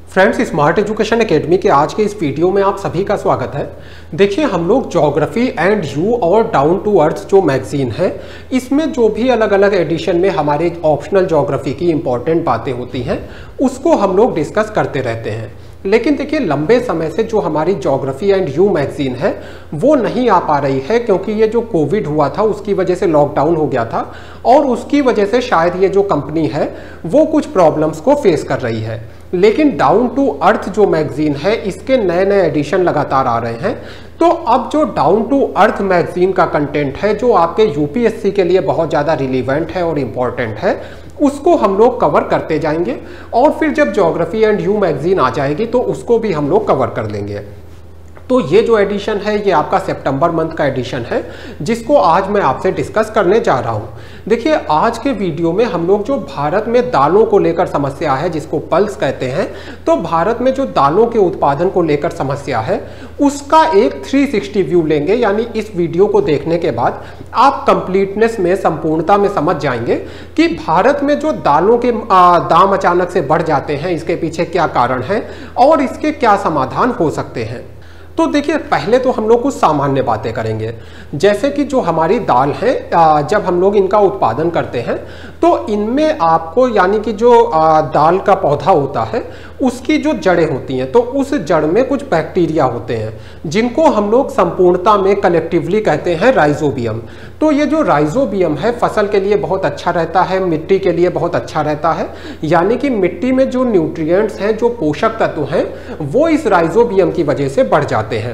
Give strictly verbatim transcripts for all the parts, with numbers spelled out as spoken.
Friends, smart education academy के आज के इस वीडियो में आप सभी का स्वागत है। देखिए, हम लोग ज्योग्राफी एंड यू और डाउन टू अर्थ जो मैगजीन है, इसमें जो भी अलग अलग एडिशन में हमारे ऑप्शनल ज्योग्राफी की इंपॉर्टेंट बातें होती हैं उसको हम लोग डिस्कस करते रहते हैं। लेकिन देखिए, लंबे समय से जो हमारी ज्योग्राफी एंड यू मैगजीन है वो नहीं आ पा रही है, क्योंकि ये जो कोविड हुआ था उसकी वजह से लॉकडाउन हो गया था और उसकी वजह से शायद ये जो कंपनी है वो कुछ प्रॉब्लम्स को फेस कर रही है। लेकिन डाउन टू अर्थ जो मैगजीन है, इसके नए नए एडिशन लगातार आ रहे हैं। तो अब जो डाउन टू अर्थ मैगजीन का कंटेंट है जो आपके यूपीएससी के लिए बहुत ज़्यादा रिलीवेंट है और इम्पॉर्टेंट है, उसको हम लोग कवर करते जाएंगे और फिर जब ज्योग्राफी एंड यू मैगजीन आ जाएगी तो उसको भी हम लोग कवर कर लेंगे। तो ये जो एडिशन है ये आपका सितंबर मंथ का एडिशन है जिसको आज मैं आपसे डिस्कस करने जा रहा हूँ। देखिए, आज के वीडियो में हम लोग जो भारत में दालों को लेकर समस्या है जिसको पल्स कहते हैं, तो भारत में जो दालों के उत्पादन को लेकर समस्या है उसका एक तीन सौ साठ व्यू लेंगे। यानी इस वीडियो को देखने के बाद आप कंप्लीटनेस में, संपूर्णता में समझ जाएंगे कि भारत में जो दालों के दाम अचानक से बढ़ जाते हैं इसके पीछे क्या कारण है और इसके क्या समाधान हो सकते हैं। तो देखिए, पहले तो हम लोग कुछ सामान्य बातें करेंगे, जैसे कि जो हमारी दाल है, जब हम लोग इनका उत्पादन करते हैं तो इनमें आपको, यानी कि जो दाल का पौधा होता है उसकी जो जड़ें होती हैं, तो उस जड़ में कुछ बैक्टीरिया होते हैं जिनको हम लोग संपूर्णता में कलेक्टिवली कहते हैं राइजोबियम। तो ये जो राइजोबियम है फसल के लिए बहुत अच्छा रहता है, मिट्टी के लिए बहुत अच्छा रहता है। यानी कि मिट्टी में जो न्यूट्रिएंट्स हैं, जो पोषक तत्व हैं, वो इस राइजोबियम की वजह से बढ़ जाते हैं।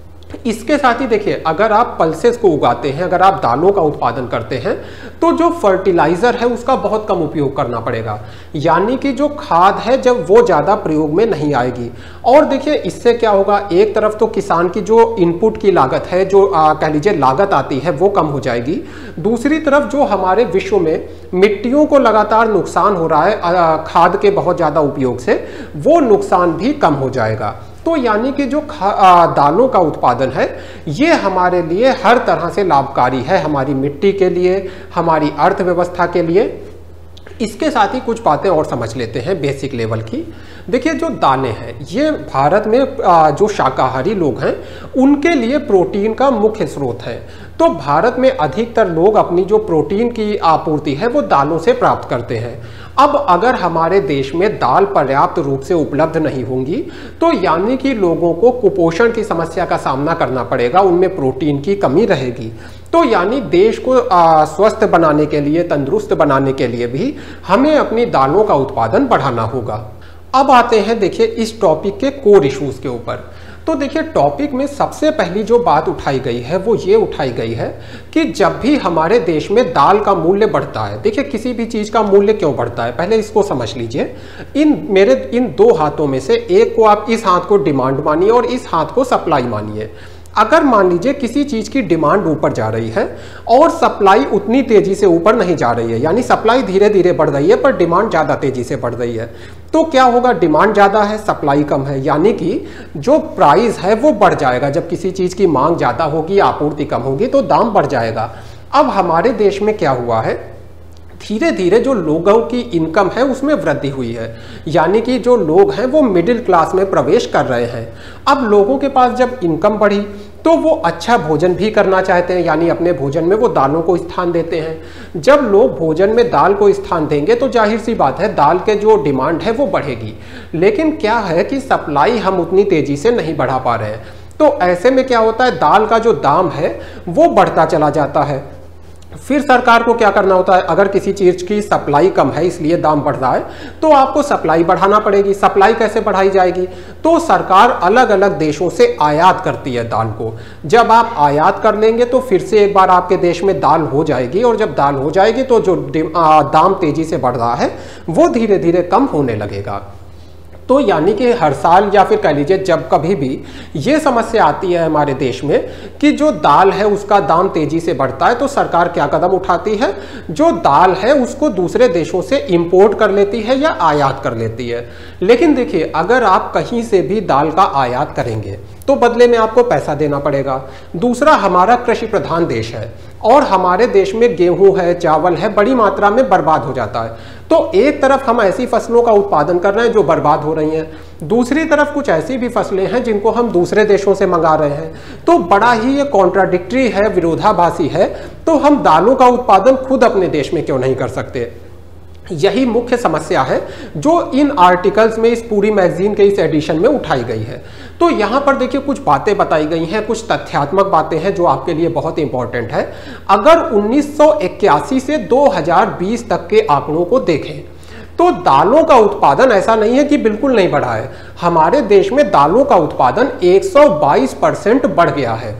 इसके साथ ही देखिए, अगर आप पल्सेस को उगाते हैं, अगर आप दालों का उत्पादन करते हैं तो जो फर्टिलाइजर है उसका बहुत कम उपयोग करना पड़ेगा। यानी कि जो खाद है जब वो ज़्यादा प्रयोग में नहीं आएगी। और देखिए, इससे क्या होगा, एक तरफ तो किसान की जो इनपुट की लागत है, जो कह लीजिए लागत आती है, वो कम हो जाएगी। दूसरी तरफ जो हमारे विश्व में मिट्टियों को लगातार नुकसान हो रहा है खाद के बहुत ज़्यादा उपयोग से, वो नुकसान भी कम हो जाएगा। तो यानी कि जो दालों का उत्पादन है ये हमारे लिए हर तरह से लाभकारी है, हमारी मिट्टी के लिए, हमारी अर्थव्यवस्था के लिए। इसके साथ ही कुछ बातें और समझ लेते हैं बेसिक लेवल की। देखिए, जो दालें हैं ये भारत में जो शाकाहारी लोग हैं उनके लिए प्रोटीन का मुख्य स्रोत है। तो भारत में अधिकतर लोग अपनी जो प्रोटीन की आपूर्ति है वो दालों से प्राप्त करते हैं। अब अगर हमारे देश में दाल पर्याप्त रूप से उपलब्ध नहीं होंगी तो यानी कि लोगों को कुपोषण की समस्या का सामना करना पड़ेगा, उनमें प्रोटीन की कमी रहेगी। तो यानी देश को स्वस्थ बनाने के लिए, तंदुरुस्त बनाने के लिए भी हमें अपनी दालों का उत्पादन बढ़ाना होगा। अब आते हैं देखिए इस टॉपिक के कोर इश्यूज के ऊपर। तो देखिए, टॉपिक में सबसे पहली जो बात उठाई गई है वो ये उठाई गई है कि जब भी हमारे देश में दाल का मूल्य बढ़ता है, देखिए किसी भी चीज़ का मूल्य क्यों बढ़ता है पहले इसको समझ लीजिए। इन मेरे इन दो हाथों में से एक को आप इस हाथ को डिमांड मानिए और इस हाथ को सप्लाई मानिए। अगर मान लीजिए किसी चीज़ की डिमांड ऊपर जा रही है और सप्लाई उतनी तेज़ी से ऊपर नहीं जा रही है, यानी सप्लाई धीरे धीरे बढ़ रही है पर डिमांड ज़्यादा तेज़ी से बढ़ रही है, तो क्या होगा, डिमांड ज़्यादा है, सप्लाई कम है, यानी कि जो प्राइस है वो बढ़ जाएगा। जब किसी चीज़ की मांग ज़्यादा होगी, आपूर्ति कम होगी तो दाम बढ़ जाएगा। अब हमारे देश में क्या हुआ है, धीरे धीरे जो लोगों की इनकम है उसमें वृद्धि हुई है। यानी कि जो लोग हैं वो मिडिल क्लास में प्रवेश कर रहे हैं। अब लोगों के पास जब इनकम बढ़ी तो वो अच्छा भोजन भी करना चाहते हैं, यानी अपने भोजन में वो दालों को स्थान देते हैं। जब लोग भोजन में दाल को स्थान देंगे तो जाहिर सी बात है दाल के जो डिमांड है वो बढ़ेगी। लेकिन क्या है कि सप्लाई हम उतनी तेजी से नहीं बढ़ा पा रहे हैं। तो ऐसे में क्या होता है, दाल का जो दाम है वो बढ़ता चला जाता है। फिर सरकार को क्या करना होता है, अगर किसी चीज़ की सप्लाई कम है इसलिए दाम बढ़ रहा है तो आपको सप्लाई बढ़ाना पड़ेगी। सप्लाई कैसे बढ़ाई जाएगी, तो सरकार अलग अलग देशों से आयात करती है दाल को। जब आप आयात कर लेंगे तो फिर से एक बार आपके देश में दाल हो जाएगी और जब दाल हो जाएगी तो जो दाम तेजी से बढ़ रहा है वो धीरे धीरे कम होने लगेगा। तो यानी कि हर साल या फिर कह लीजिए जब कभी भी ये समस्या आती है हमारे देश में कि जो दाल है उसका दाम तेजी से बढ़ता है तो सरकार क्या कदम उठाती है, जो दाल है उसको दूसरे देशों से इंपोर्ट कर लेती है या आयात कर लेती है। लेकिन देखिए, अगर आप कहीं से भी दाल का आयात करेंगे तो बदले में आपको पैसा देना पड़ेगा। दूसरा, हमारा कृषि प्रधान देश है और हमारे देश में गेहूं है, चावल है, बड़ी मात्रा में बर्बाद हो जाता है। तो एक तरफ हम ऐसी फसलों का उत्पादन कर रहे हैं जो बर्बाद हो रही हैं, दूसरी तरफ कुछ ऐसी भी फसलें हैं जिनको हम दूसरे देशों से मंगा रहे हैं। तो बड़ा ही ये कॉन्ट्राडिक्टरी है, विरोधाभासी है। तो हम दालों का उत्पादन खुद अपने देश में क्यों नहीं कर सकते? यही मुख्य समस्या है जो इन आर्टिकल्स में, इस पूरी मैगजीन के इस एडिशन में उठाई गई है। तो यहाँ पर देखिए कुछ बातें बताई गई हैं, कुछ तथ्यात्मक बातें हैं जो आपके लिए बहुत इंपॉर्टेंट है। अगर उन्नीस सौ इक्यासी से दो हज़ार बीस तक के आंकड़ों को देखें तो दालों का उत्पादन ऐसा नहीं है कि बिल्कुल नहीं बढ़ा है। हमारे देश में दालों का उत्पादन एक सौ बाईस परसेंट बढ़ गया है,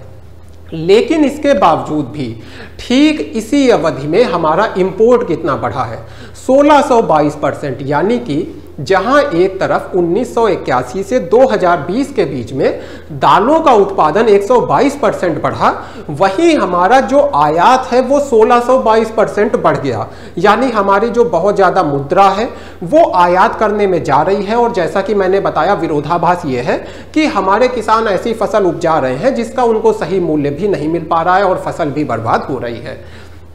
लेकिन इसके बावजूद भी ठीक इसी अवधि में हमारा इंपोर्ट कितना बढ़ा है? सोलह सौ बाईस परसेंट। यानी कि जहां एक तरफ उन्नीस सौ इक्यासी से दो हज़ार बीस के बीच में दालों का उत्पादन एक सौ बाईस परसेंट बढ़ा, वहीं हमारा जो आयात है वो सोलह सौ बाईस परसेंट बढ़ गया। यानी हमारी जो बहुत ज़्यादा मुद्रा है वो आयात करने में जा रही है। और जैसा कि मैंने बताया, विरोधाभास ये है कि हमारे किसान ऐसी फसल उपजा रहे हैं जिसका उनको सही मूल्य भी नहीं मिल पा रहा है और फसल भी बर्बाद हो रही है।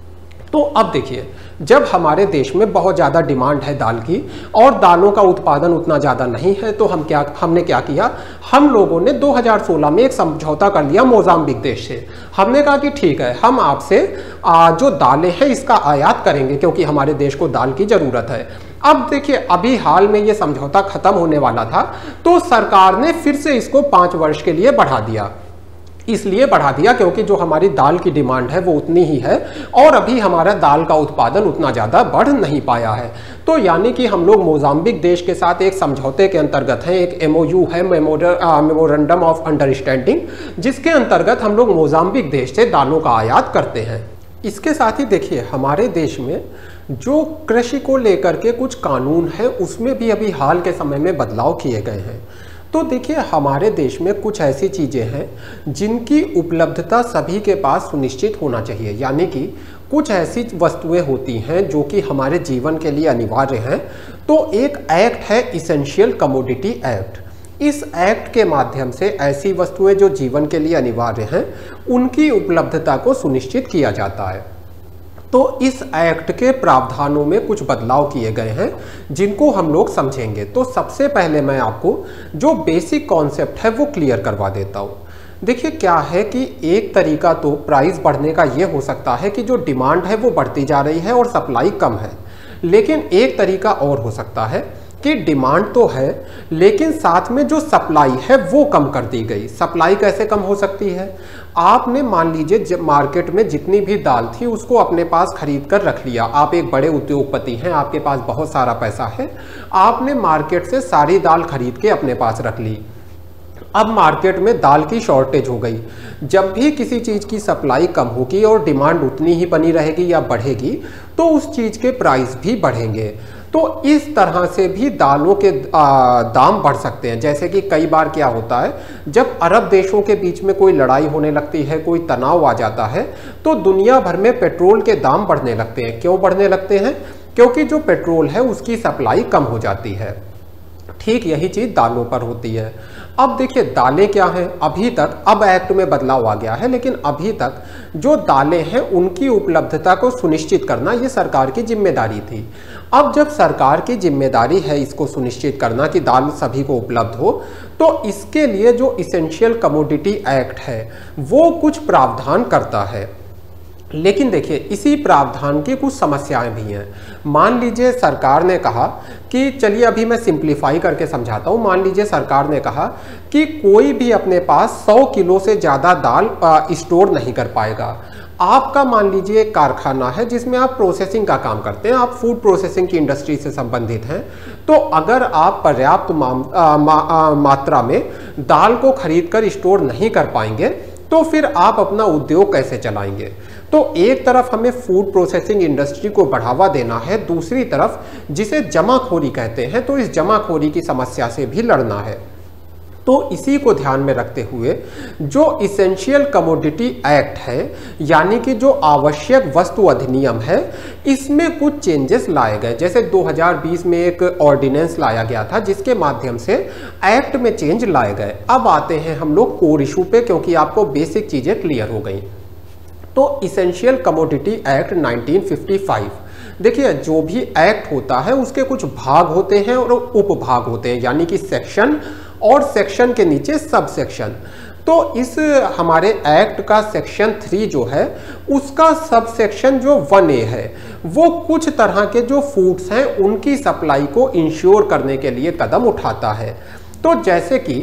तो अब देखिए, जब हमारे देश में बहुत ज़्यादा डिमांड है दाल की और दालों का उत्पादन उतना ज़्यादा नहीं है, तो हम क्या हमने क्या किया? हम लोगों ने दो हज़ार सोलह में एक समझौता कर लिया मोजाम्बिक देश से। हमने कहा कि ठीक है, हम आपसे जो दालें हैं इसका आयात करेंगे क्योंकि हमारे देश को दाल की ज़रूरत है। अब देखिए, अभी हाल में ये समझौता खत्म होने वाला था, तो सरकार ने फिर से इसको पाँच वर्ष के लिए बढ़ा दिया। इसलिए बढ़ा दिया क्योंकि जो हमारी दाल की डिमांड है वो उतनी ही है और अभी हमारा दाल का उत्पादन उतना ज़्यादा बढ़ नहीं पाया है। तो यानी कि हम लोग मोजाम्बिक देश के साथ एक समझौते के अंतर्गत हैं, एक एमओयू है, मेमोरेंडम ऑफ अंडरस्टैंडिंग, जिसके अंतर्गत हम लोग मोजाम्बिक देश से दालों का आयात करते हैं। इसके साथ ही देखिए, हमारे देश में जो कृषि को लेकर के कुछ कानून है उसमें भी अभी हाल के समय में बदलाव किए गए हैं। तो देखिए, हमारे देश में कुछ ऐसी चीज़ें हैं जिनकी उपलब्धता सभी के पास सुनिश्चित होना चाहिए। यानी कि कुछ ऐसी वस्तुएं होती हैं जो कि हमारे जीवन के लिए अनिवार्य हैं। तो एक एक्ट है इसेंशियल कमोडिटी एक्ट। इस एक्ट के माध्यम से ऐसी वस्तुएं जो जीवन के लिए अनिवार्य हैं उनकी उपलब्धता को सुनिश्चित किया जाता है। तो इस एक्ट के प्रावधानों में कुछ बदलाव किए गए हैं जिनको हम लोग समझेंगे। तो सबसे पहले मैं आपको जो बेसिक कॉन्सेप्ट है वो क्लियर करवा देता हूँ। देखिए, क्या है कि एक तरीका तो प्राइस बढ़ने का ये हो सकता है कि जो डिमांड है वो बढ़ती जा रही है और सप्लाई कम है। लेकिन एक तरीका और हो सकता है कि डिमांड तो है लेकिन साथ में जो सप्लाई है वो कम कर दी गई। सप्लाई कैसे कम हो सकती है? आपने मान लीजिए मार्केट में जितनी भी दाल थी उसको अपने पास खरीद कर रख लिया। आप एक बड़े उद्योगपति हैं, आपके पास बहुत सारा पैसा है, आपने मार्केट से सारी दाल खरीद के अपने पास रख ली। अब मार्केट में दाल की शॉर्टेज हो गई। जब भी किसी चीज़ की सप्लाई कम होगी और डिमांड उतनी ही बनी रहेगी या बढ़ेगी तो उस चीज़ के प्राइस भी बढ़ेंगे। तो इस तरह से भी दालों के आ, दाम बढ़ सकते हैं। जैसे कि कई बार क्या होता है, जब अरब देशों के बीच में कोई लड़ाई होने लगती है, कोई तनाव आ जाता है, तो दुनिया भर में पेट्रोल के दाम बढ़ने लगते हैं। क्यों बढ़ने लगते हैं? क्योंकि जो पेट्रोल है उसकी सप्लाई कम हो जाती है। ठीक यही चीज़ दालों पर होती है। अब देखिए, दालें क्या हैं? अभी तक, अब एक्ट में बदलाव आ गया है, लेकिन अभी तक जो दालें हैं उनकी उपलब्धता को सुनिश्चित करना ये सरकार की जिम्मेदारी थी। अब जब सरकार की जिम्मेदारी है इसको सुनिश्चित करना कि दाल सभी को उपलब्ध हो, तो इसके लिए जो इसेंशियल कमोडिटी एक्ट है वो कुछ प्रावधान करता है। लेकिन देखिए, इसी प्रावधान की कुछ समस्याएं भी हैं। मान लीजिए सरकार ने कहा कि, चलिए अभी मैं सिंप्लीफाई करके समझाता हूँ। मान लीजिए सरकार ने कहा कि कोई भी अपने पास सौ किलो से ज़्यादा दाल स्टोर नहीं कर पाएगा। आपका मान लीजिए एक कारखाना है जिसमें आप प्रोसेसिंग का काम करते हैं, आप फूड प्रोसेसिंग की इंडस्ट्री से संबंधित हैं। तो अगर आप पर्याप्त मा, आ, मा, आ, मात्रा में दाल को खरीद कर स्टोर नहीं कर पाएंगे तो फिर आप अपना उद्योग कैसे चलाएंगे? तो एक तरफ हमें फूड प्रोसेसिंग इंडस्ट्री को बढ़ावा देना है, दूसरी तरफ जिसे जमाखोरी कहते हैं, तो इस जमाखोरी की समस्या से भी लड़ना है। तो इसी को ध्यान में रखते हुए जो इसेंशियल कमोडिटी एक्ट है, यानी कि जो आवश्यक वस्तु अधिनियम है, इसमें कुछ चेंजेस लाए गए। जैसे दो हज़ार बीस में एक ऑर्डिनेंस लाया गया था जिसके माध्यम से एक्ट में चेंज लाए गए। अब आते हैं हम लोग कोर इशू पे, क्योंकि आपको बेसिक चीज़ें क्लियर हो गई। तो essential commodity act nineteen fifty five देखिए जो भी एक्ट होता है उसके कुछ भाग होते हैं और उपभाग होते हैं, यानी कि सेक्शन और सेक्शन के नीचे सब सेक्शन। तो इस हमारे एक्ट का सेक्शन थ्री जो है उसका सब सेक्शन जो वन ए है वो कुछ तरह के जो फूड्स हैं उनकी सप्लाई को इंश्योर करने के लिए कदम उठाता है। तो जैसे कि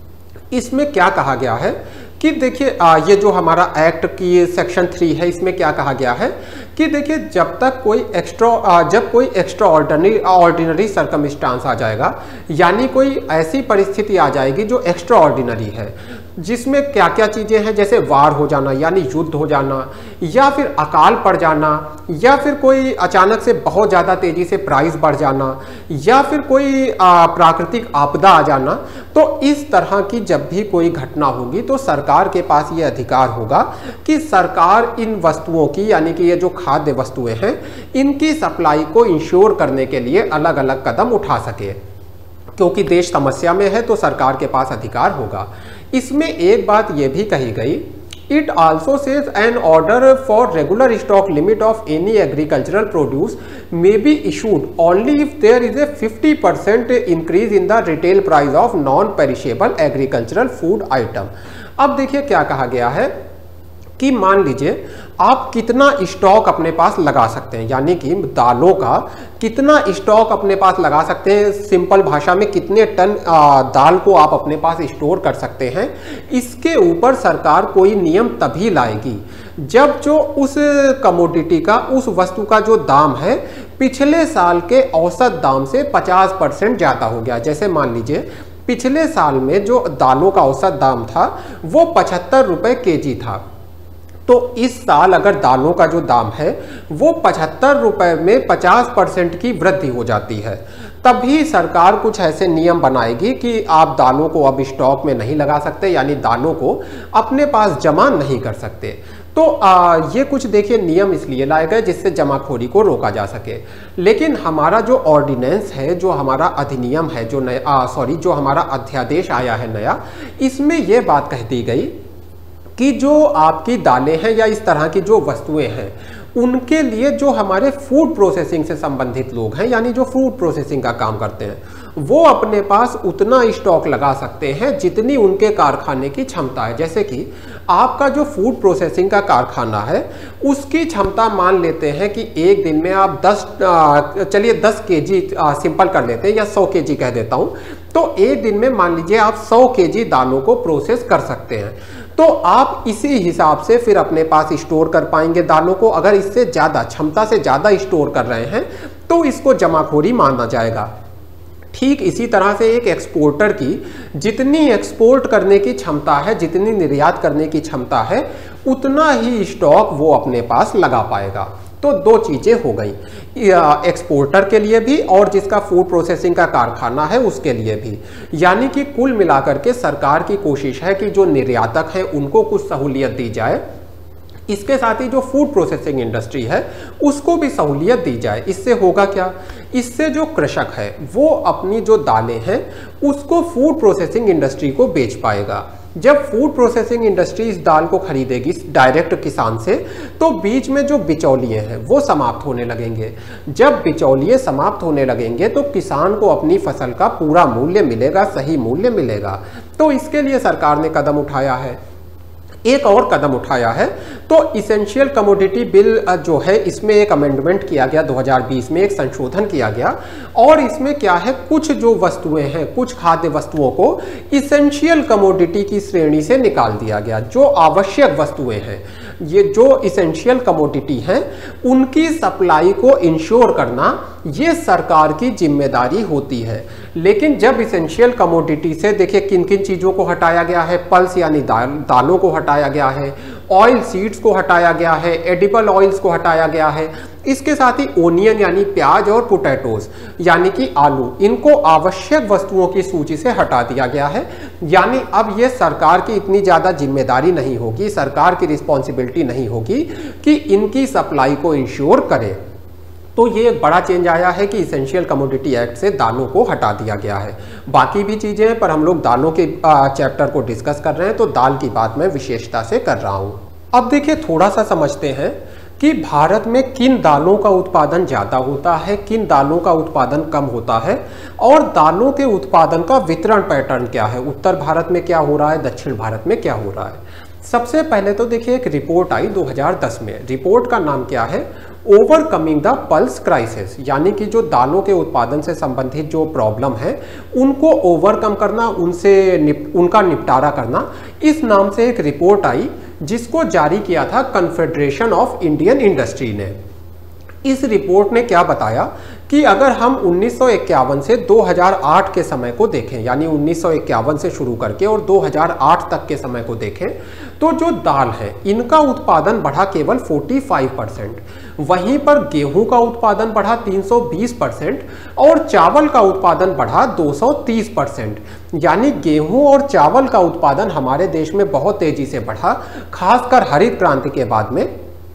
इसमें क्या कहा गया है कि देखिए ये जो हमारा एक्ट की सेक्शन थ्री है इसमें क्या कहा गया है कि देखिए जब तक कोई एक्स्ट्रा जब कोई एक्स्ट्रा ऑर्डिनरी ऑर्डिनरी सर्कमस्टांस आ जाएगा, यानी कोई ऐसी परिस्थिति आ जाएगी जो एक्स्ट्रा ऑर्डिनरी है, जिसमें क्या क्या चीज़ें हैं, जैसे वार हो जाना यानी युद्ध हो जाना, या फिर अकाल पड़ जाना, या फिर कोई अचानक से बहुत ज़्यादा तेज़ी से प्राइस बढ़ जाना, या फिर कोई प्राकृतिक आपदा आ जाना। तो इस तरह की जब भी कोई घटना होगी तो सरकार के पास ये अधिकार होगा कि सरकार इन वस्तुओं की, यानी कि ये जो खाद्य वस्तुएं हैं, इनकी सप्लाई को इंश्योर करने के लिए अलग अलग कदम उठा सके। क्योंकि देश समस्या में है तो सरकार के पास अधिकार होगा। इसमें एक बात यह भी कही गई, it also says an order for regular stock limit of any agricultural produce may be issued only if there is a fifty percent increase in the retail price of non perishable agricultural food item. अब देखिए क्या कहा गया है कि मान लीजिए आप कितना स्टॉक अपने पास लगा सकते हैं, यानी कि दालों का कितना स्टॉक अपने पास लगा सकते हैं, सिंपल भाषा में कितने टन दाल को आप अपने पास स्टोर कर सकते हैं। इसके ऊपर सरकार कोई नियम तभी लाएगी जब जो उस कमोडिटी का, उस वस्तु का जो दाम है पिछले साल के औसत दाम से पचास परसेंट ज़्यादा हो गया। जैसे मान लीजिए पिछले साल में जो दालों का औसत दाम था वो पचहत्तर रुपये के जी था, तो इस साल अगर दालों का जो दाम है वो पचहत्तर रुपए में पचास परसेंट की वृद्धि हो जाती है, तभी सरकार कुछ ऐसे नियम बनाएगी कि आप दालों को अब स्टॉक में नहीं लगा सकते, यानी दालों को अपने पास जमा नहीं कर सकते। तो आ, ये कुछ देखिए नियम इसलिए लाए गए जिससे जमाखोरी को रोका जा सके। लेकिन हमारा जो ऑर्डिनेंस है, जो हमारा अधिनियम है, जो नया सॉरी जो हमारा अध्यादेश आया है नया, इसमें यह बात कह दी गई कि जो आपकी दालें हैं या इस तरह की जो वस्तुएं हैं उनके लिए जो हमारे फूड प्रोसेसिंग से संबंधित लोग हैं, यानी जो फूड प्रोसेसिंग का काम करते हैं, वो अपने पास उतना स्टॉक लगा सकते हैं जितनी उनके कारखाने की क्षमता है। जैसे कि आपका जो फूड प्रोसेसिंग का कारखाना है उसकी क्षमता मान लेते हैं कि एक दिन में आप दस चलिए दस केजी सिंपल कर लेते हैं या सौ केजी कह देता हूँ, तो एक दिन में मान लीजिए आप सौ केजी दालों को प्रोसेस कर सकते हैं। तो आप इसी हिसाब से फिर अपने पास स्टोर कर पाएंगे दालों को। अगर इससे ज़्यादा, क्षमता से ज़्यादा स्टोर कर रहे हैं तो इसको जमाखोरी माना जाएगा। ठीक इसी तरह से एक एक्सपोर्टर की जितनी एक्सपोर्ट करने की क्षमता है, जितनी निर्यात करने की क्षमता है, उतना ही स्टॉक वो अपने पास लगा पाएगा। तो दो चीज़ें हो गई, एक्सपोर्टर के लिए भी और जिसका फूड प्रोसेसिंग का कारखाना है उसके लिए भी। यानी कि कुल मिलाकर के सरकार की कोशिश है कि जो निर्यातक हैं उनको कुछ सहूलियत दी जाए, इसके साथ ही जो फूड प्रोसेसिंग इंडस्ट्री है उसको भी सहूलियत दी जाए। इससे होगा क्या, इससे जो कृषक है वो अपनी जो दालें हैं उसको फूड प्रोसेसिंग इंडस्ट्री को बेच पाएगा। जब फूड प्रोसेसिंग इंडस्ट्री इस दाल को खरीदेगी डायरेक्ट किसान से, तो बीच में जो बिचौलिए हैं वो समाप्त होने लगेंगे। जब बिचौलिए समाप्त होने लगेंगे तो किसान को अपनी फसल का पूरा मूल्य मिलेगा, सही मूल्य मिलेगा। तो इसके लिए सरकार ने कदम उठाया है। एक और कदम उठाया है तो इसेंशियल कमोडिटी बिल जो है इसमें एक अमेंडमेंट किया गया, दो हज़ार बीस में एक संशोधन किया गया, और इसमें क्या है, कुछ जो वस्तुएं हैं, कुछ खाद्य वस्तुओं को इसेंशियल कमोडिटी की श्रेणी से निकाल दिया गया। जो आवश्यक वस्तुएं हैं, ये जो इसेंशियल कमोडिटी हैं, उनकी सप्लाई को इंश्योर करना ये सरकार की जिम्मेदारी होती है। लेकिन जब इसेंशियल कमोडिटी से देखिए किन किन चीज़ों को हटाया गया है, पल्स यानी दाल दालों को हटाया गया है, ऑयल सीड्स को हटाया गया है, एडिबल ऑयल्स को हटाया गया है, इसके साथ ही ओनियन यानी प्याज और पोटैटोज यानी कि आलू, इनको आवश्यक वस्तुओं की सूची से हटा दिया गया है। यानी अब ये सरकार की इतनी ज़्यादा जिम्मेदारी नहीं होगी, सरकार की रिस्पॉन्सिबिलिटी नहीं होगी कि इनकी सप्लाई को इंश्योर करे। तो ये एक बड़ा चेंज आया है कि इसेंशियल कमोडिटी एक्ट से दालों को हटा दिया गया है। बाकी भी चीज़ें हैं पर हम लोग दालों के चैप्टर को डिस्कस कर रहे हैं तो दाल की बात मैं विशेषता से कर रहा हूँ। अब देखिए थोड़ा सा समझते हैं कि भारत में किन दालों का उत्पादन ज़्यादा होता है, किन दालों का उत्पादन कम होता है, और दालों के उत्पादन का वितरण पैटर्न क्या है, उत्तर भारत में क्या हो रहा है, दक्षिण भारत में क्या हो रहा है। सबसे पहले तो देखिए एक रिपोर्ट आई दो हज़ार दस में। रिपोर्ट का नाम क्या है, ओवरकमिंग द पल्स क्राइसिस, यानी कि जो दालों के उत्पादन से संबंधित जो प्रॉब्लम है उनको ओवरकम करना, उनसे निप, उनका निपटारा करना, इस नाम से एक रिपोर्ट आई जिसको जारी किया था कन्फेडरेशन ऑफ इंडियन इंडस्ट्री ने। इस रिपोर्ट ने क्या बताया कि अगर हम उन्नीस सौ इक्यावन से दो हज़ार आठ के समय को देखें, यानी उन्नीस सौ इक्यावन से शुरू करके और दो हज़ार आठ तक के समय को देखें, तो जो दाल है इनका उत्पादन बढ़ा केवल पैंतालीस परसेंट, वहीं पर गेहूं का उत्पादन बढ़ा तीन सौ बीस परसेंट और चावल का उत्पादन बढ़ा दो सौ तीस परसेंट। यानी गेहूं और चावल का उत्पादन हमारे देश में बहुत तेजी से बढ़ा, खासकर हरित क्रांति के बाद में।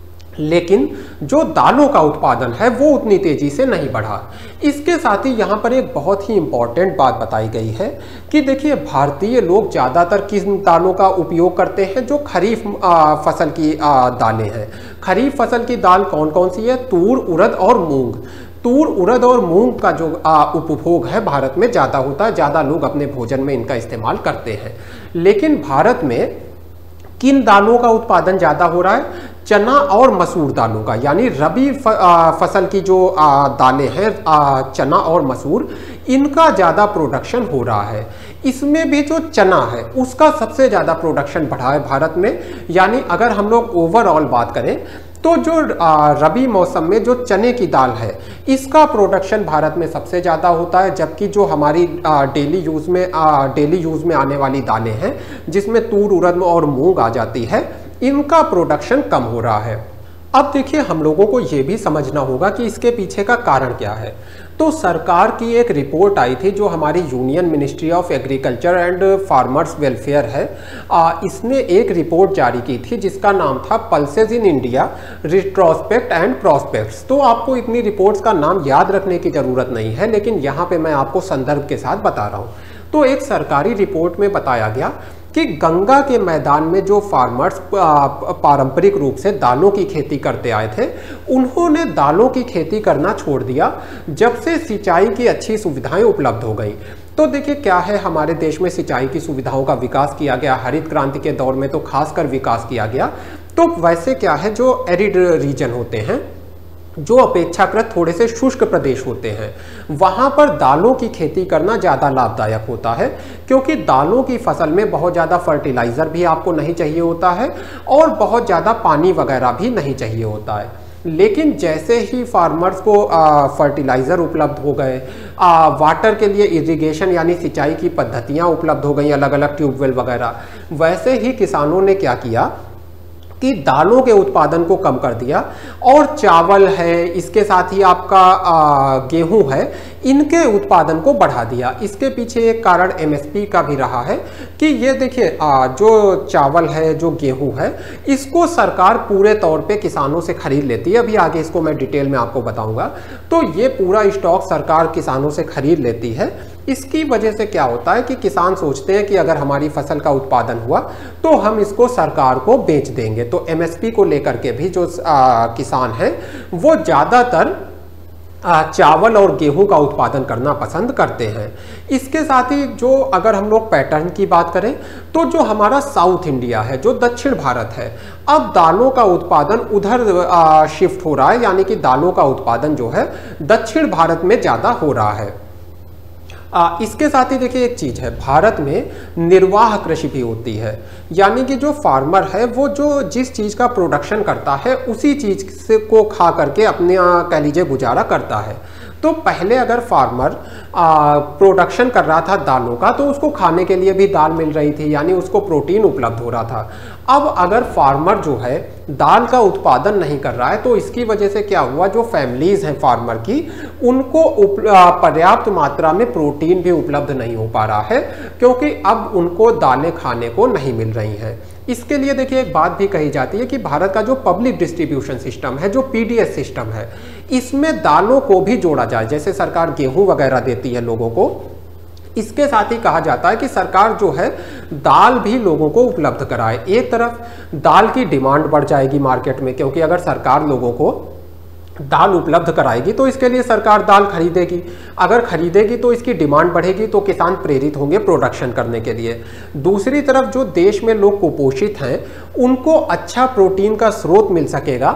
लेकिन जो दालों का उत्पादन है वो उतनी तेजी से नहीं बढ़ा। इसके साथ ही यहाँ पर एक बहुत ही इंपॉर्टेंट बात बताई गई है कि देखिए भारतीय लोग ज़्यादातर किस दालों का उपयोग करते हैं, जो खरीफ आ, फसल की आ, दालें हैं। खरीफ फसल की दाल कौन कौन सी है, तूर, उड़द और मूंग। तूर, उड़द और मूंग का जो आ, उपभोग है भारत में ज़्यादा होता है, ज़्यादा लोग अपने भोजन में इनका इस्तेमाल करते हैं। लेकिन भारत में किन दालों का उत्पादन ज़्यादा हो रहा है, चना और मसूर दालों का, यानी रबी फ, आ, फसल की जो आ, दालें हैं, आ, चना और मसूर, इनका ज़्यादा प्रोडक्शन हो रहा है। इसमें भी जो चना है उसका सबसे ज़्यादा प्रोडक्शन बढ़ा है भारत में। यानी अगर हम लोग ओवरऑल बात करें तो जो आ, रबी मौसम में जो चने की दाल है इसका प्रोडक्शन भारत में सबसे ज़्यादा होता है, जबकि जो हमारी डेली यूज़ में डेली यूज़ में आने वाली दालें हैं जिसमें तूर, उड़द और मूंग आ जाती है, इनका प्रोडक्शन कम हो रहा है। अब देखिए हम लोगों को ये भी समझना होगा कि इसके पीछे का कारण क्या है। तो सरकार की एक रिपोर्ट आई थी जो हमारी union ministry of agriculture and farmers welfare है, आ, इसने एक रिपोर्ट जारी की थी जिसका नाम था pulses in India retrospect and prospects. तो आपको इतनी रिपोर्ट्स का नाम याद रखने की ज़रूरत नहीं है, लेकिन यहाँ पे मैं आपको संदर्भ के साथ बता रहा हूँ। तो एक सरकारी रिपोर्ट में बताया गया कि गंगा के मैदान में जो फार्मर्स पारंपरिक रूप से दालों की खेती करते आए थे, उन्होंने दालों की खेती करना छोड़ दिया जब से सिंचाई की अच्छी सुविधाएं उपलब्ध हो गई। तो देखिए क्या है, हमारे देश में सिंचाई की सुविधाओं का विकास किया गया, हरित क्रांति के दौर में तो खासकर विकास किया गया। तो वैसे क्या है, जो एरिड रीजन होते हैं, जो अपेक्षाकृत थोड़े से शुष्क प्रदेश होते हैं, वहाँ पर दालों की खेती करना ज़्यादा लाभदायक होता है, क्योंकि दालों की फसल में बहुत ज़्यादा फर्टिलाइज़र भी आपको नहीं चाहिए होता है और बहुत ज़्यादा पानी वगैरह भी नहीं चाहिए होता है। लेकिन जैसे ही फार्मर्स को फर्टिलाइज़र उपलब्ध हो गए, आ, वाटर के लिए इरिगेशन यानी सिंचाई की पद्धतियाँ उपलब्ध हो गई, अलग अलग ट्यूबवेल वगैरह, वैसे ही किसानों ने क्या किया कि दालों के उत्पादन को कम कर दिया और चावल है, इसके साथ ही आपका गेहूं है, इनके उत्पादन को बढ़ा दिया। इसके पीछे एक कारण एमएसपी का भी रहा है कि ये देखिए जो चावल है, जो गेहूं है, इसको सरकार पूरे तौर पे किसानों से खरीद लेती है। अभी आगे इसको मैं डिटेल में आपको बताऊंगा। तो ये पूरा स्टॉक सरकार किसानों से खरीद लेती है। इसकी वजह से क्या होता है कि किसान सोचते हैं कि अगर हमारी फसल का उत्पादन हुआ तो हम इसको सरकार को बेच देंगे। तो एमएसपी को लेकर के भी जो आ, किसान हैं वो ज़्यादातर चावल और गेहूं का उत्पादन करना पसंद करते हैं। इसके साथ ही जो अगर हम लोग पैटर्न की बात करें तो जो हमारा साउथ इंडिया है, जो दक्षिण भारत है, अब दालों का उत्पादन उधर शिफ्ट हो रहा है, यानी कि दालों का उत्पादन जो है दक्षिण भारत में ज़्यादा हो रहा है। आ, इसके साथ ही देखिए एक चीज़ है, भारत में निर्वाह कृषि भी होती है, यानी कि जो फार्मर है वो जो जिस चीज़ का प्रोडक्शन करता है उसी चीज़ से को खा करके अपने कह लीजिए गुजारा करता है। तो पहले अगर फार्मर प्रोडक्शन कर रहा था दालों का तो उसको खाने के लिए भी दाल मिल रही थी, यानी उसको प्रोटीन उपलब्ध हो रहा था। अब अगर फार्मर जो है दाल का उत्पादन नहीं कर रहा है तो इसकी वजह से क्या हुआ, जो फैमिलीज हैं फार्मर की, उनको पर्याप्त मात्रा में प्रोटीन भी उपलब्ध नहीं हो पा रहा है, क्योंकि अब उनको दालें खाने को नहीं मिल रही हैं। इसके लिए देखिए एक बात भी कही जाती है कि भारत का जो पब्लिक डिस्ट्रीब्यूशन सिस्टम है, जो पीडीएस सिस्टम है, इसमें दालों को भी जोड़ा जाए। जैसे सरकार गेहूं वगैरह देती है लोगों को, इसके साथ ही कहा जाता है कि सरकार जो है दाल भी लोगों को उपलब्ध कराए। एक तरफ दाल की डिमांड बढ़ जाएगी मार्केट में, क्योंकि अगर सरकार लोगों को दाल उपलब्ध कराएगी तो इसके लिए सरकार दाल खरीदेगी, अगर खरीदेगी तो इसकी डिमांड बढ़ेगी, तो किसान प्रेरित होंगे प्रोडक्शन करने के लिए। दूसरी तरफ जो देश में लोग कुपोषित हैं उनको अच्छा प्रोटीन का स्रोत मिल सकेगा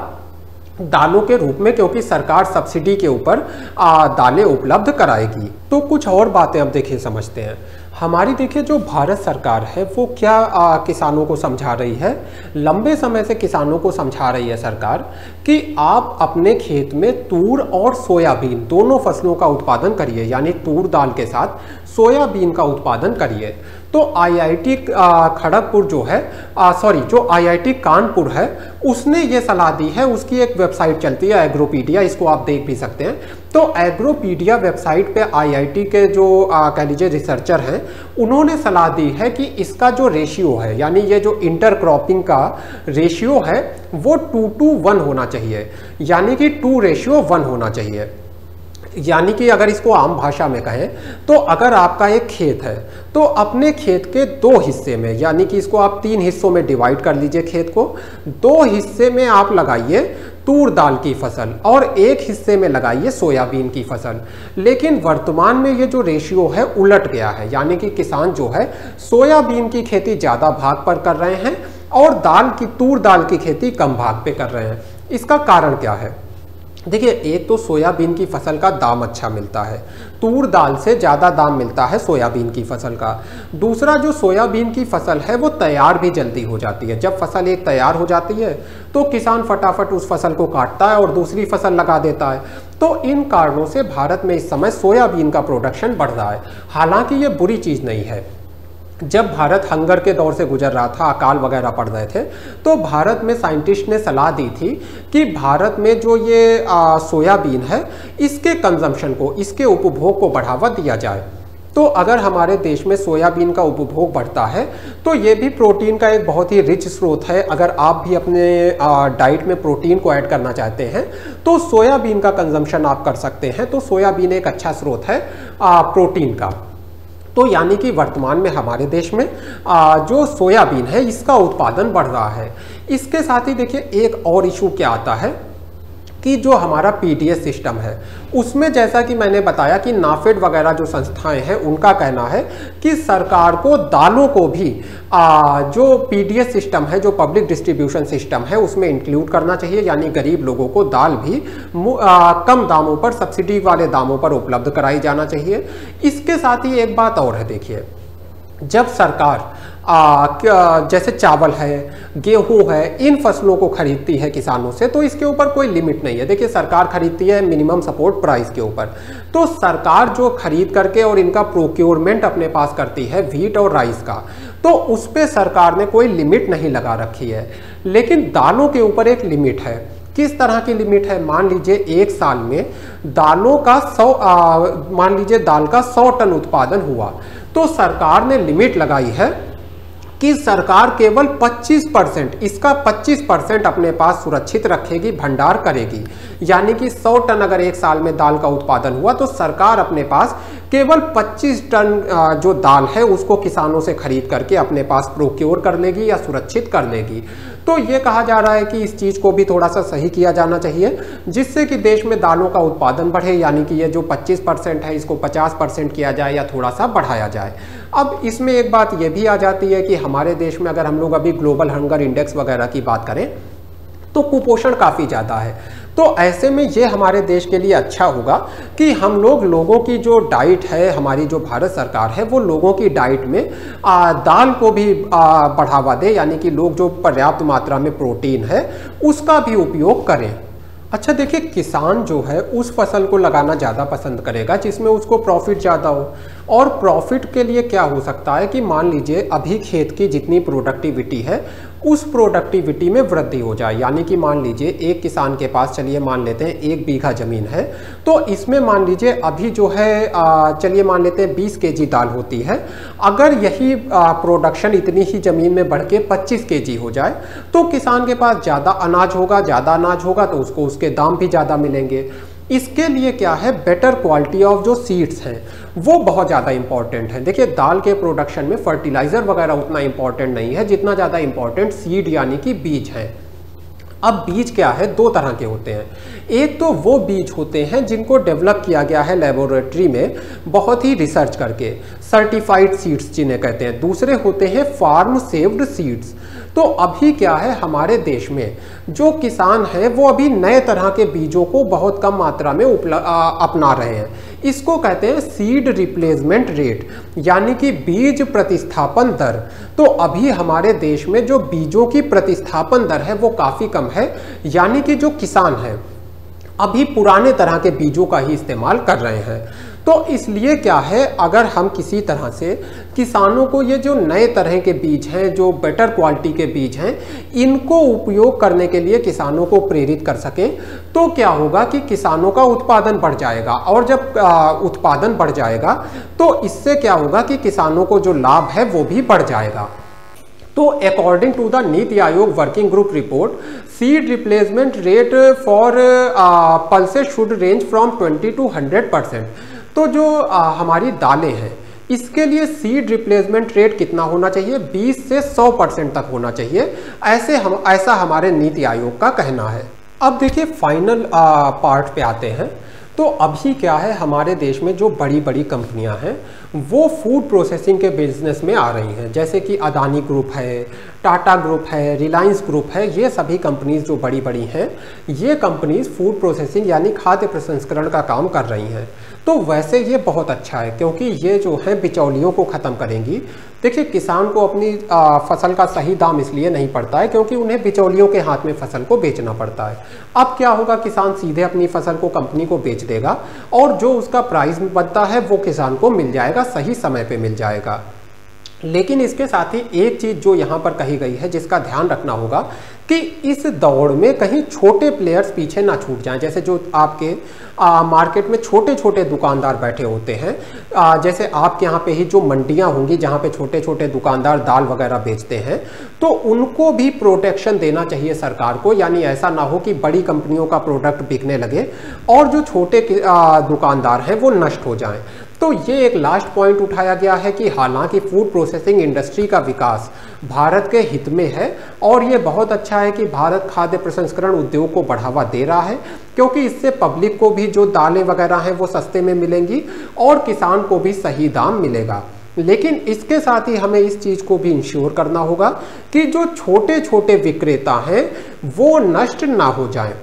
दालों के रूप में, क्योंकि सरकार सब्सिडी के ऊपर दालें उपलब्ध कराएगी। तो कुछ और बातें अब देखिए समझते हैं। हमारी देखिए जो भारत सरकार है वो क्या आ, किसानों को समझा रही है, लंबे समय से किसानों को समझा रही है सरकार कि आप अपने खेत में तूर और सोयाबीन दोनों फसलों का उत्पादन करिए, यानी तूर दाल के साथ सोयाबीन का उत्पादन करिए। तो आईआईटी खड़गपुर जो है सॉरी जो आईआईटी कानपुर है उसने ये सलाह दी है। उसकी एक वेबसाइट चलती है एग्रोपीडिया, इसको आप देख भी सकते हैं। तो एग्रोपीडिया वेबसाइट पे आईआईटी के जो कह लीजिए रिसर्चर हैं उन्होंने सलाह दी है कि इसका जो रेशियो है, यानी ये जो इंटरक्रॉपिंग का रेशियो है वो टू टू वन होना चाहिए, यानी कि टू रेशियो वन होना चाहिए। यानी कि अगर इसको आम भाषा में कहें तो अगर आपका एक खेत है तो अपने खेत के दो हिस्से में, यानी कि इसको आप तीन हिस्सों में डिवाइड कर लीजिए खेत को, दो हिस्से में आप लगाइए तूर दाल की फसल और एक हिस्से में लगाइए सोयाबीन की फसल। लेकिन वर्तमान में ये जो रेशियो है उलट गया है, यानी कि किसान जो है सोयाबीन की खेती ज़्यादा भाग पर कर रहे हैं और दाल की तूर दाल की खेती कम भाग पे कर रहे हैं। इसका कारण क्या है? देखिए, एक तो सोयाबीन की फसल का दाम अच्छा मिलता है, तूर दाल से ज़्यादा दाम मिलता है सोयाबीन की फसल का। दूसरा, जो सोयाबीन की फसल है वो तैयार भी जल्दी हो जाती है। जब फसल एक तैयार हो जाती है तो किसान फटाफट उस फसल को काटता है और दूसरी फसल लगा देता है। तो इन कारणों से भारत में इस समय सोयाबीन का प्रोडक्शन बढ़ रहा है। हालांकि ये बुरी चीज़ नहीं है। जब भारत हंगर के दौर से गुजर रहा था, अकाल वगैरह पड़ रहे थे, तो भारत में साइंटिस्ट ने सलाह दी थी कि भारत में जो ये आ, सोयाबीन है इसके कंजम्पशन को, इसके उपभोग को बढ़ावा दिया जाए। तो अगर हमारे देश में सोयाबीन का उपभोग बढ़ता है तो ये भी प्रोटीन का एक बहुत ही रिच स्रोत है। अगर आप भी अपने डाइट में प्रोटीन को ऐड करना चाहते हैं तो सोयाबीन का कंजम्पशन आप कर सकते हैं। तो सोयाबीन एक अच्छा स्रोत है आ, प्रोटीन का। तो यानी कि वर्तमान में हमारे देश में आ, जो सोयाबीन है इसका उत्पादन बढ़ रहा है। इसके साथ ही देखिए एक और इशू क्या आता है कि जो हमारा पीडीएस सिस्टम है उसमें, जैसा कि मैंने बताया कि नाफेड वगैरह जो संस्थाएं हैं उनका कहना है कि सरकार को दालों को भी आ, जो पीडीएस सिस्टम है, जो पब्लिक डिस्ट्रीब्यूशन सिस्टम है, उसमें इंक्लूड करना चाहिए। यानी गरीब लोगों को दाल भी आ, कम दामों पर, सब्सिडी वाले दामों पर उपलब्ध कराई जाना चाहिए। इसके साथ ही एक बात और है, देखिए, जब सरकार आ, जैसे चावल है, गेहूं है, इन फसलों को खरीदती है किसानों से, तो इसके ऊपर कोई लिमिट नहीं है। देखिए, सरकार खरीदती है मिनिमम सपोर्ट प्राइस के ऊपर। तो सरकार जो खरीद करके और इनका प्रोक्योरमेंट अपने पास करती है व्हीट और राइस का, तो उस पर सरकार ने कोई लिमिट नहीं लगा रखी है। लेकिन दालों के ऊपर एक लिमिट है। किस तरह की लिमिट है? मान लीजिए एक साल में दालों का सौ मान लीजिए दाल का सौ टन उत्पादन हुआ, तो सरकार ने लिमिट लगाई है कि सरकार केवल पच्चीस परसेंट, इसका पच्चीस परसेंट अपने पास सुरक्षित रखेगी, भंडार करेगी। यानी कि सौ टन अगर एक साल में दाल का उत्पादन हुआ तो सरकार अपने पास केवल पच्चीस टन जो दाल है उसको किसानों से खरीद करके अपने पास प्रोक्योर कर लेगी या सुरक्षित कर लेगी। तो ये कहा जा रहा है कि इस चीज़ को भी थोड़ा सा सही किया जाना चाहिए, जिससे कि देश में दालों का उत्पादन बढ़े। यानी कि ये जो पच्चीस परसेंट है इसको पचास परसेंट किया जाए या थोड़ा सा बढ़ाया जाए। अब इसमें एक बात ये भी आ जाती है कि हमारे देश में अगर हम लोग अभी ग्लोबल हंगर इंडेक्स वगैरह की बात करें तो कुपोषण काफ़ी ज़्यादा है। तो ऐसे में ये हमारे देश के लिए अच्छा होगा कि हम लोग लोगों की जो डाइट है, हमारी जो भारत सरकार है, वो लोगों की डाइट में आ, दाल को भी आ, बढ़ावा दे। यानी कि लोग जो पर्याप्त मात्रा में प्रोटीन है उसका भी उपयोग करें। अच्छा, देखिए, किसान जो है उस फसल को लगाना ज़्यादा पसंद करेगा जिसमें उसको प्रॉफिट ज़्यादा हो। और प्रॉफिट के लिए क्या हो सकता है कि मान लीजिए अभी खेत की जितनी प्रोडक्टिविटी है उस प्रोडक्टिविटी में वृद्धि हो जाए। यानी कि मान लीजिए एक किसान के पास, चलिए मान लेते हैं एक बीघा ज़मीन है, तो इसमें मान लीजिए अभी जो है चलिए मान लेते हैं बीस केजी दाल होती है। अगर यही प्रोडक्शन इतनी ही ज़मीन में बढ़ के पच्चीस केजी हो जाए तो किसान के पास ज़्यादा अनाज होगा। ज़्यादा अनाज होगा तो उसको उसके दाम भी ज़्यादा मिलेंगे। इसके लिए क्या है, बेटर क्वालिटी ऑफ जो सीड्स हैं वो बहुत ज़्यादा इंपॉर्टेंट है। देखिए दाल के प्रोडक्शन में फर्टिलाइज़र वगैरह उतना इंपॉर्टेंट नहीं है जितना ज़्यादा इंपॉर्टेंट सीड यानी कि बीज हैं। अब बीज क्या है, दो तरह के होते हैं। एक तो वो बीज होते हैं जिनको डेवलप किया गया है लेबोरेटरी में बहुत ही रिसर्च करके, सर्टिफाइड सीड्स जिन्हें कहते हैं। दूसरे होते हैं फार्म सेव्ड सीड्स। तो अभी क्या है, हमारे देश में जो किसान हैं वो अभी नए तरह के बीजों को बहुत कम मात्रा में अपना रहे हैं। इसको कहते हैं सीड रिप्लेसमेंट रेट यानी कि बीज प्रतिस्थापन दर। तो अभी हमारे देश में जो बीजों की प्रतिस्थापन दर है वो काफ़ी कम है, यानी कि जो किसान हैं अभी पुराने तरह के बीजों का ही इस्तेमाल कर रहे हैं। तो इसलिए क्या है, अगर हम किसी तरह से किसानों को ये जो नए तरह के बीज हैं, जो बेटर क्वालिटी के बीज हैं, इनको उपयोग करने के लिए किसानों को प्रेरित कर सकें, तो क्या होगा कि किसानों का उत्पादन बढ़ जाएगा। और जब आ, उत्पादन बढ़ जाएगा तो इससे क्या होगा कि किसानों को जो लाभ है वो भी बढ़ जाएगा। तो according to the NITI Aayog working group report, seed replacement rate for pulses should range from twenty to hundred percent. तो जो आ, हमारी दालें हैं इसके लिए सीड रिप्लेसमेंट रेट कितना होना चाहिए, बीस से सौ परसेंट तक होना चाहिए। ऐसे हम ऐसा हमारे नीति आयोग का कहना है। अब देखिए फाइनल पार्ट पे आते हैं। तो अभी क्या है, हमारे देश में जो बड़ी बड़ी कंपनियां हैं वो फूड प्रोसेसिंग के बिजनेस में आ रही हैं, जैसे कि अदानी ग्रुप है, टाटा ग्रुप है, रिलायंस ग्रुप है। ये सभी कंपनीज जो बड़ी बड़ी हैं, ये कंपनीज फूड प्रोसेसिंग यानी खाद्य प्रसंस्करण का काम कर रही हैं। तो वैसे ये बहुत अच्छा है क्योंकि ये जो है बिचौलियों को ख़त्म करेंगी। देखिए किसान को अपनी आ, फसल का सही दाम इसलिए नहीं पड़ता है क्योंकि उन्हें बिचौलियों के हाथ में फसल को बेचना पड़ता है। अब क्या होगा, किसान सीधे अपनी फसल को कंपनी को बेच देगा और जो उसका प्राइस बनता है वो किसान को मिल जाएगा, सही समय पे मिल जाएगा। लेकिन इसके साथ ही एक चीज़ जो यहाँ पर कही गई है जिसका ध्यान रखना होगा कि इस दौड़ में कहीं छोटे प्लेयर्स पीछे ना छूट जाएं। जैसे जो आपके आ, मार्केट में छोटे छोटे दुकानदार बैठे होते हैं, आ, जैसे आपके यहाँ पे ही जो मंडियाँ होंगी जहाँ पे छोटे छोटे दुकानदार दाल वगैरह बेचते हैं, तो उनको भी प्रोटेक्शन देना चाहिए सरकार को। यानी ऐसा ना हो कि बड़ी कंपनियों का प्रोडक्ट बिकने लगे और जो छोटे आ, दुकानदार हैं वो नष्ट हो जाएं। तो ये एक लास्ट पॉइंट उठाया गया है कि हालांकि फूड प्रोसेसिंग इंडस्ट्री का विकास भारत के हित में है और ये बहुत अच्छा है कि भारत खाद्य प्रसंस्करण उद्योग को बढ़ावा दे रहा है, क्योंकि इससे पब्लिक को भी जो दालें वगैरह हैं वो सस्ते में मिलेंगी और किसान को भी सही दाम मिलेगा। लेकिन इसके साथ ही हमें इस चीज़ को भी इंश्योर करना होगा कि जो छोटे छोटे विक्रेता हैं वो नष्ट ना हो जाएं।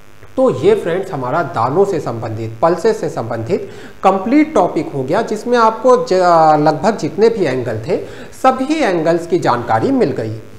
तो ये फ्रेंड्स हमारा दालों से संबंधित, पल्सेस से संबंधित कंप्लीट टॉपिक हो गया, जिसमें आपको लगभग जितने भी एंगल थे सभी एंगल्स की जानकारी मिल गई।